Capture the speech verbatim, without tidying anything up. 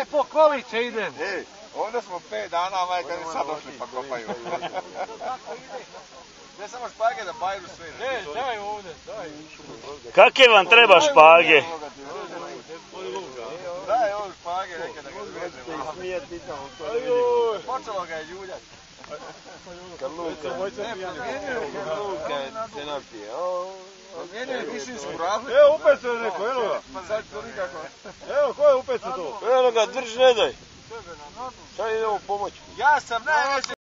Aj po kolice idem. Ej, ovdje smo pet dana, majka mi sad došli pa kopaju. Ne samo špage da bajru sve. Ne, daj ovdje, daj. Kakve vam treba špage? Daj ovo špage, neke da ga zvežemo. Počelo ga je ljuljat. Kad Luka, kad Luka se napije. Mijenio je višinsku razliku. Evo upecao je neko, evo ga. Pa sad to nikako. Evo, ko je upecao to? Evo ga, drži, ne daj. Sad idemo pomoći. Ja sam najveći